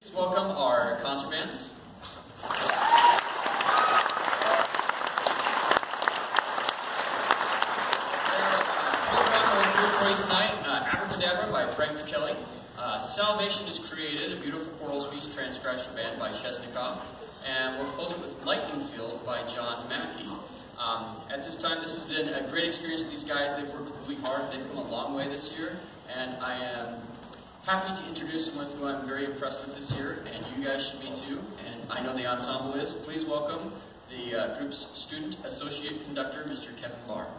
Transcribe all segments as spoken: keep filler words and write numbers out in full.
Please welcome our concert band. Tonight, uh, Abracadabra by Frank Kelly. Uh, Salvation is Created, a beautiful choral speech transcription band by Chesnikov. And we'll close it with Lightning Field by John Mackey. Um, at this time, this has been a great experience with these guys. They've worked really hard. They've come a long way this year. And I am happy to introduce someone who I'm very impressed with this year. And you guys should be too. And I know the ensemble is. Please welcome the uh, group's student associate conductor, Mister Kevin Barr.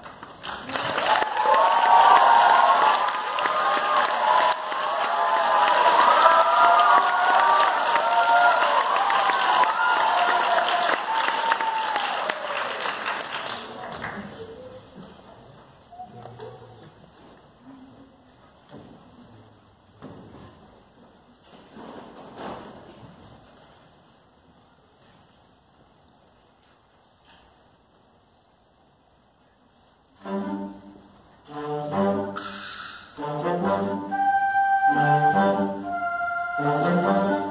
Thank you.